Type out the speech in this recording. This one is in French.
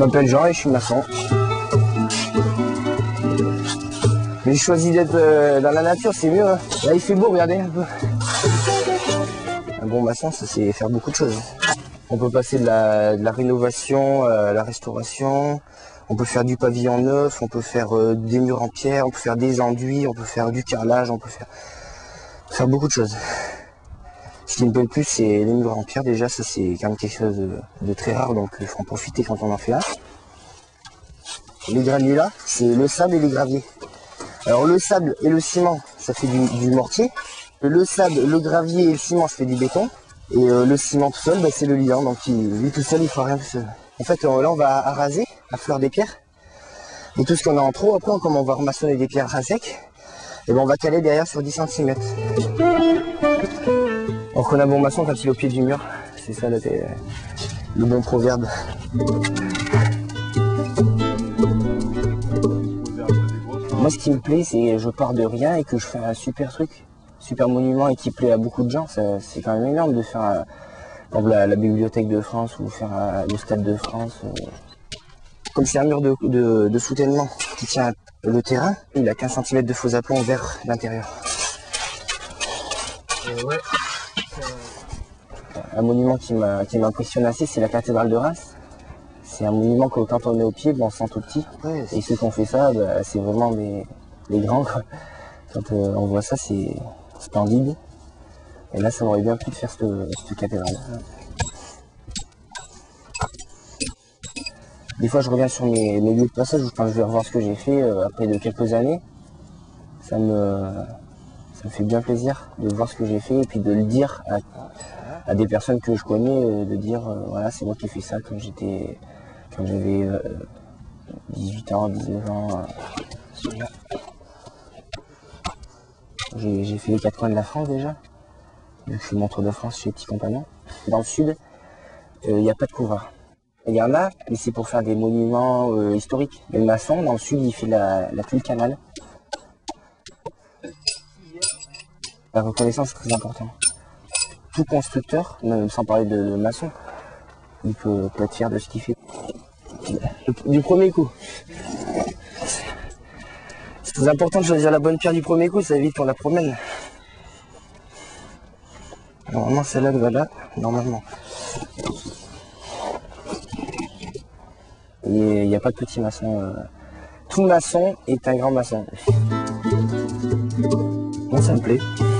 m'appelle Jean et je suis maçon. Mais j'ai choisi d'être dans la nature, c'est mieux. Hein. Là il fait beau, regardez un peu. Un bon maçon, ça c'est faire beaucoup de choses. On peut passer de la rénovation à la restauration. On peut faire du pavillon neuf, on peut faire des murs en pierre, on peut faire des enduits, on peut faire du carrelage, on peut faire beaucoup de choses. Ce qui me plaît le plus, c'est les murs en pierre. Déjà, ça c'est quand même quelque chose de très rare, donc il faut en profiter quand on en fait un. Les graviers là, c'est le sable et les graviers. Alors le sable et le ciment, ça fait du mortier. Le sable, le gravier et le ciment, ça fait du béton. Et le ciment tout seul, bah, c'est le liant, donc lui tout seul, il fera rien tout seul. En fait, là, on va araser à fleur des pierres. Et tout ce qu'on a en trop, après, comme on va remaçonner des pierres à sec, et ben on va caler derrière sur 10 cm. Donc on a bon maçon quand il est au pied du mur. C'est ça le bon proverbe. Moi, ce qui me plaît, c'est que je pars de rien et que je fais un super truc, super monument et qui plaît à beaucoup de gens. C'est quand même énorme de faire par exemple, la Bibliothèque de France ou faire le Stade de France. Comme c'est un mur de soutènement qui tient le terrain, il a 15 cm de faux aplomb vers l'intérieur. Ouais. Un monument qui m'impressionne assez, c'est la cathédrale de Reims. C'est un monument que quand on est au pied, on se sent tout petit. Ouais, et ceux qui ont fait ça, bah, c'est vraiment les grands. Quoi. Quand on voit ça, c'est splendide. Et là, ça m'aurait bien plu de faire cette cathédrale. Des fois, je reviens sur mes lieux de passage quand je vais revoir ce que j'ai fait après de quelques années. Ça me fait bien plaisir de voir ce que j'ai fait et puis de le dire à des personnes que je connais, de dire voilà, c'est moi qui ai fait ça quand j'avais 18 ans, 19 ans. J'ai fait les 4 coins de la France déjà. Je fais mon tour de France chez les petits compagnons. Dans le sud, il n'y a pas de couvreur. Il y en a, mais c'est pour faire des monuments historiques. Mais le maçon, dans le sud, il fait la tuile canal. La reconnaissance est très importante. Tout constructeur, sans parler de maçon, il peut être fier de ce qu'il fait. Du premier coup. C'est très important de choisir la bonne pierre du premier coup, ça évite qu'on la promène. Normalement, celle-là, elle va là, normalement. Il n'y a pas de petit maçon. Tout maçon est un grand maçon. Bon, ça me plaît.